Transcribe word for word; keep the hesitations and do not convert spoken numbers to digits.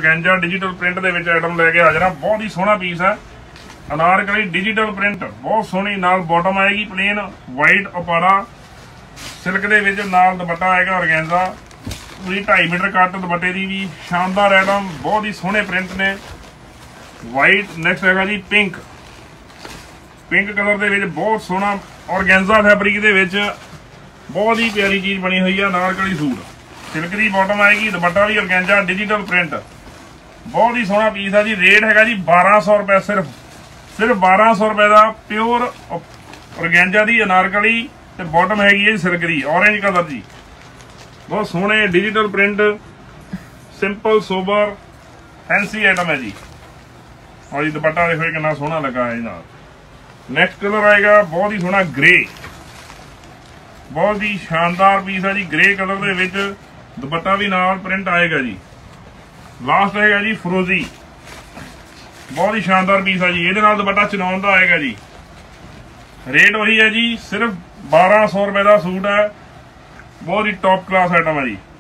Organza digital print ਦੇ ਵਿੱਚ item ਲੈ ਕੇ ਹਾਜ਼ਰ ਹਾਂ। ਬਹੁਤ ਹੀ ਸੋਹਣਾ ਪੀਸ ਹੈ, ਅਨਾਰਕਲੀ डिजिटल प्रिंट ਬਹੁਤ ਸੋਹਣੀ। ਨਾਲ ਬਾਟਮ ਆਏਗੀ ਪਲੇਨ ਵਾਈਟ ਉਪਾੜਾ ਸਿਲਕ ਦੇ ਵਿੱਚ, ਨਾਲ ਦੁਪੱਟਾ ਆਏਗਾ ऑर्गेंजा ਪੂਰੀ ਢਾਈ ਮੀਟਰ ਕੱਟ ਦੁਪੱਟੇ ਦੀ ਵੀ ਸ਼ਾਨਦਾਰ ਆਈਟਮ। ਬਹੁਤ ਹੀ ਸੋਹਣੇ ਪ੍ਰਿੰਟ ਨੇ। ਵਾਈਟ ਨੈਕਸਟ ਹੈਗਾ ਜੀ ਪਿੰਕ, ਪਿੰਕ ਕਲਰ ਦੇ ਵਿੱਚ ਬਹੁਤ ਸੋਹਣਾ ऑर्गेंजा फैब्रिक ਦੇ ਵਿੱਚ बहुत ही प्यारी चीज़ बनी हुई है। अनारकली सूट सिल्क की बॉटम आएगी, दुपट्टा भी ऑर्गेंजा डिजिटल प्रिंट बहुत ही सोहना पीस है जी। रेट है जी बारह सौ रुपए, सिर्फ सिर्फ बारह सौ रुपए का प्योर ऑर्गेंजा की अनारकली ते बॉटम हैगी है सिल्क की ऑरेंज कलर जी। बहुत सोहने digital print simple sober fancy item है जी। और जी दुपट्टा देखो कितना सोहना लगा है ना। नैक्सट कलर आएगा बहुत ही सोहना ग्रे, बहुत ही शानदार पीस है जी। ग्रे कलर ਦੇ ਵਿੱਚ ਦੁਪੱਟਾ ਵੀ ਨਾਲ ਪ੍ਰਿੰਟ ਆਏਗਾ ਜੀ। ਲਾਸਟ ਹੈਗਾ ਜੀ ਫਰੋਜ਼ੀ, ਬਹੁਤ ਹੀ ਸ਼ਾਨਦਾਰ ਪੀਸ ਹੈ ਜੀ। ਇਹਦੇ ਨਾਲ ਦੁਪੱਟਾ ਚਨਾਉਣ ਦਾ ਆਏਗਾ ਜੀ। ਰੇਟ ਉਹੀ ਹੈ ਜੀ, ਸਿਰਫ ਬਾਰਾਂ ਸੌ ਰੁਪਏ ਦਾ ਸੂਟ ਹੈ। ਬਹੁਤ ਹੀ ਟੌਪ ਕਲਾਸ ਆਈਟਮ ਹੈ ਜੀ।